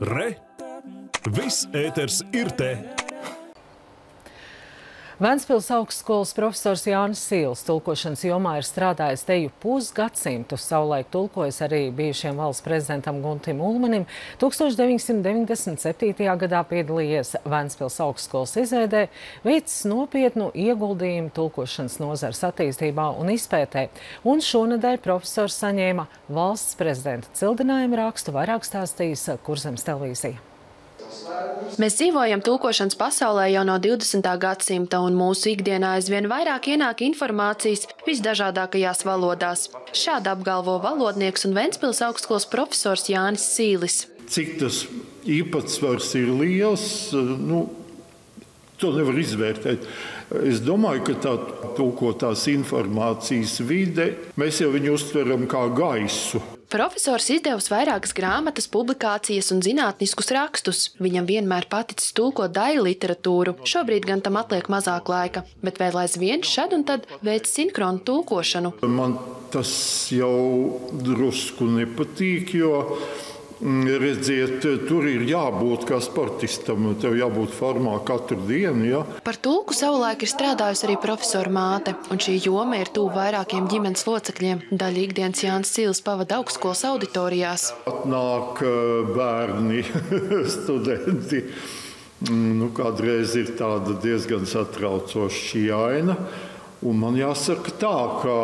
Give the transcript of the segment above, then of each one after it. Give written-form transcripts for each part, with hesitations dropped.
Re! Viss ēters ir te! Ventspils augstskolas profesors Jānis Sīls tulkošanas jomā ir strādājis teju pusgadsimtu. Savulaik tulkojis arī bijušiem valsts prezidentam Guntim Ulmanim. 1997. gadā piedalījies Ventspils augstskolas izveidē, veicis nopietnu ieguldījumu tulkošanas nozares attīstībā un izpētē. Un šonedēļ profesors saņēma valsts prezidenta cildinājumu rakstu, vairāk stāstījis Kurzemes televīzija. Mēs dzīvojam tulkošanas pasaulē jau no 20. gadsimta, un mūsu ikdienā aizvien vairāk ienāk informācijas visdažādākajās valodās. Šādi apgalvo valodnieks un Ventspils augstskolas profesors Jānis Sīlis. Cik tas īpatsvars ir liels, to nevar izvērtēt. Es domāju, ka tā tulkotās informācijas vide, mēs jau viņu uztveram kā gaisu. Profesors izdevusi vairākas grāmatas, publikācijas un zinātniskus rakstus. Viņam vienmēr paticis tulkot daļu literatūru. Šobrīd gan tam atliek mazāk laika, bet vēl aizvien šad un tad veic sinhronu tulkošanu. Man tas jau drusku nepatīk, jo redziet, tur ir jābūt kā sportistam, tev jābūt formā katru dienu. Ja? Par tulku savulaik ir strādājusi arī profesora māte, un šī joma ir tuvu vairākiem ģimenes locekļiem. Daļa ikdienas Jānis Sīlis pavada augstskolas auditorijās. Atnāk bērni, studenti. Kādreiz ir tāda diezgan satraucoša šī aina. Un man jāsaka tā, ka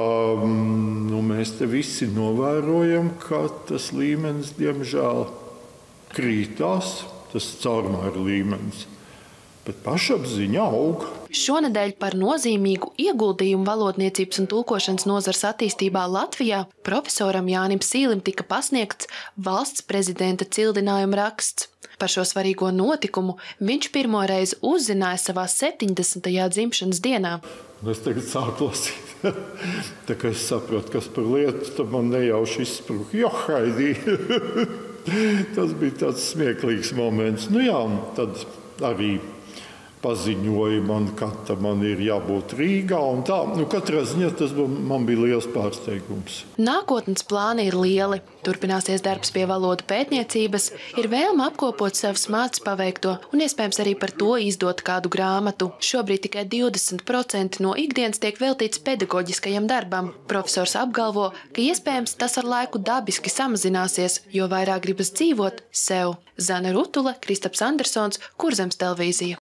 mēs te visi novērojam, ka tas līmenis, diemžēl, krītās, tas caurmēra līmenis, bet pašapziņa aug. Šonedēļ par nozīmīgu ieguldījumu valodniecības un tulkošanas nozares attīstībā Latvijā profesoram Jānim Sīlim tika pasniegts valsts prezidenta cildinājuma raksts. Par šo svarīgo notikumu viņš pirmo reizi uzzināja savā 70. dzimšanas dienā. Es tagad sāku lasīt. Tā kā es saprotu, kas par lietu, tad man nejauši izspruka. Jo, Haidī! Tas bija tāds smieklīgs moments. Tad arī paziņoja man, ka man ir jābūt Rīgā un tā. Katrā ziņā tas man bija liels pārsteigums. Nākotnes plāni ir lieli. Turpināsies darbs pie valodu pētniecības, ir vēlme apkopot savas mātes paveikto un iespējams arī par to izdot kādu grāmatu. Šobrīd tikai 20% no ikdienas tiek veltīts pedagoģiskajam darbam. Profesors apgalvo, ka iespējams tas ar laiku dabiski samazināsies, jo vairāk gribas dzīvot sev. Zane Rutule, Kristaps Andersons, Kurzemes televīzija.